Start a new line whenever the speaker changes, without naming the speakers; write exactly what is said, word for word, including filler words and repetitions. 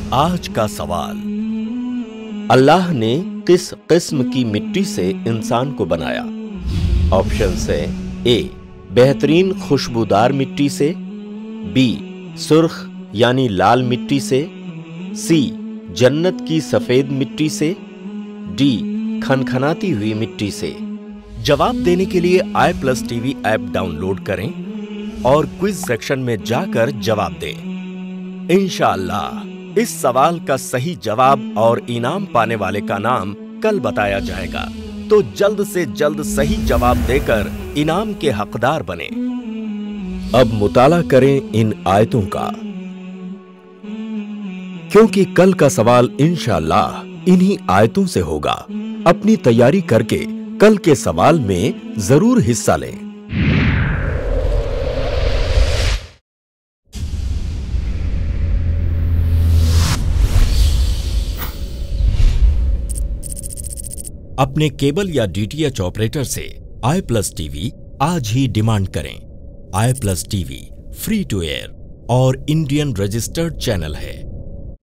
आज का सवाल, अल्लाह ने किस किस्म की मिट्टी से इंसान को बनाया? ऑप्शन है ए बेहतरीन खुशबूदार मिट्टी से, बी सुर्ख यानी लाल मिट्टी से, सी जन्नत की सफेद मिट्टी से, डी खनखनाती हुई मिट्टी से। जवाब देने के लिए I plus TV app download करें और क्विज सेक्शन में जाकर जवाब दें। इंशाअल्लाह इस सवाल का सही जवाब और इनाम पाने वाले का नाम कल बताया जाएगा, तो जल्द से जल्द सही जवाब देकर इनाम के हकदार बने। अब मुताला करें इन आयतों का, क्योंकि कल का सवाल इंशाअल्लाह इन्हीं आयतों से होगा। अपनी तैयारी करके कल के सवाल में जरूर हिस्सा लें। अपने केबल या डीटीएच ऑपरेटर से आई प्लस टीवी आज ही डिमांड करें। I plus TV free to air और इंडियन रजिस्टर्ड चैनल है।